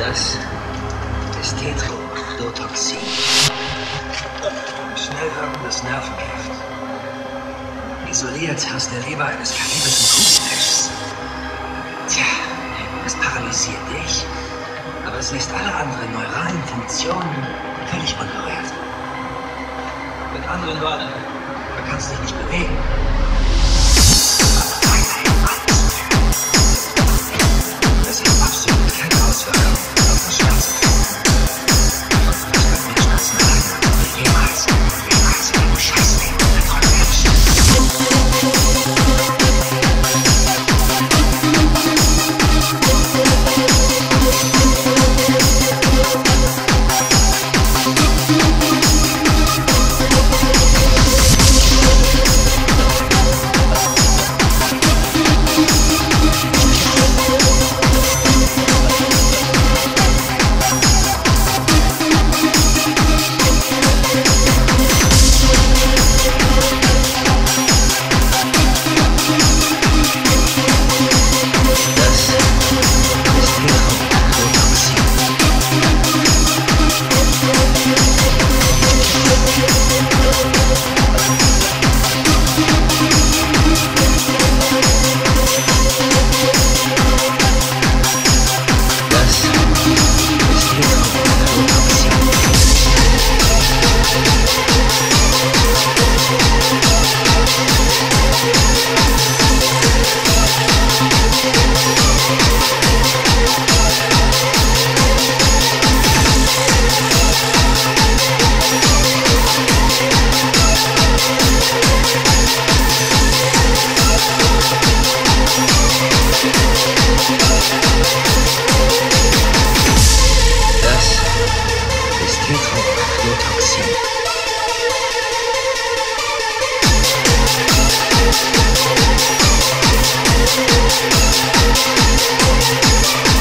Das ist Tetrotodoxin. Schnell wirkendes Nervengift. Isoliert aus der Leber eines karibischen Kugelfischs. Tja, es paralysiert dich, aber es lässt alle anderen neuralen Funktionen völlig unberührt. Mit anderen Worten, du kannst dich nicht bewegen. Das hat absolut keine Auswirkung auf das Schmerzempfinden. Das kann mir Schmerzen erleiden. Jemals in einem Scheißleben von Menschen. Tetrotodoxin.